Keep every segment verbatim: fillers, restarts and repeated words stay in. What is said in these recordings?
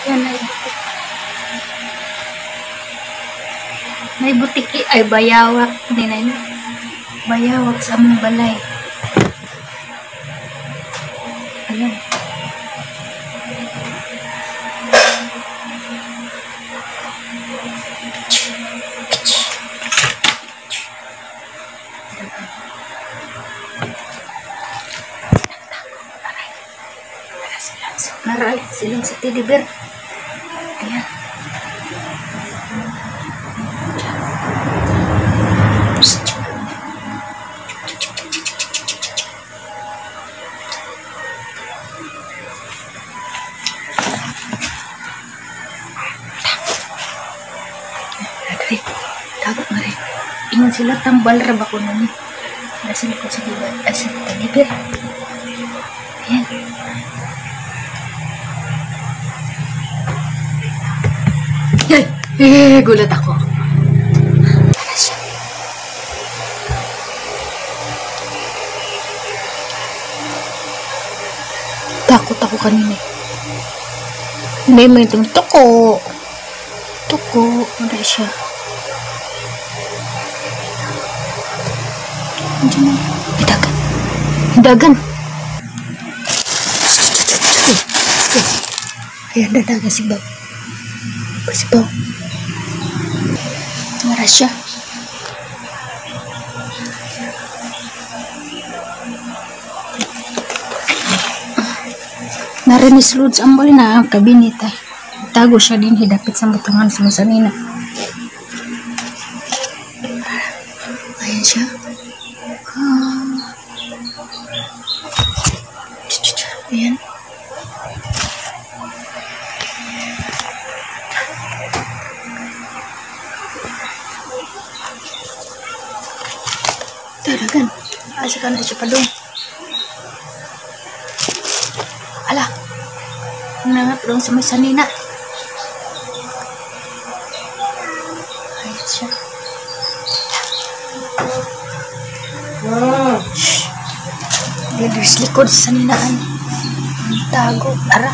Yan ay butik. May butiki ay bayawak. Hindi na yun. Bayawak sa among balay. Ayan. Naray, silang sa teddy bear. Ayan. Naray, tagot na rin. Ingon sila tambal ra ba ko nun. Nasa likod sa diba, ay sa teddy bear. Ayan. Ay, eh, gulat ako. Para siya. Takot ako kanina. May may itong tuko. Tuko. Para siya. Andiyan na. Hidagan. Hidagan. Ayan, dadagan si Bob. Si Bob. Para siya. Narinis Lods ang bali na ang kabinet ay. Tago siya din hidapit sa butangan sa masanina. Ayan siya. Ah. Ayan. Dadagan. Asa ka na siya pa doon. Ala. Nangat doon sa may sanina. Ayan siya. Shhh. Diyos likod sa saninaan. Tago. Ara.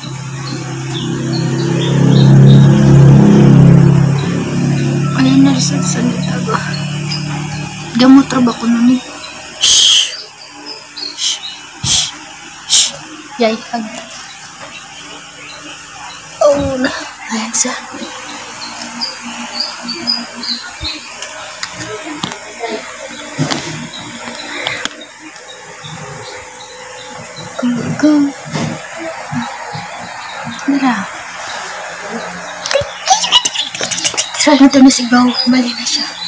Ayan na sa sanitago. Gamot ra ba ko nun eh. Shhh. Shhh. Shhh. Shhh. Yay, hag. Oh, na. Ayan siya. Go, go. Nara. Try na ito na sigaw. Bali na siya.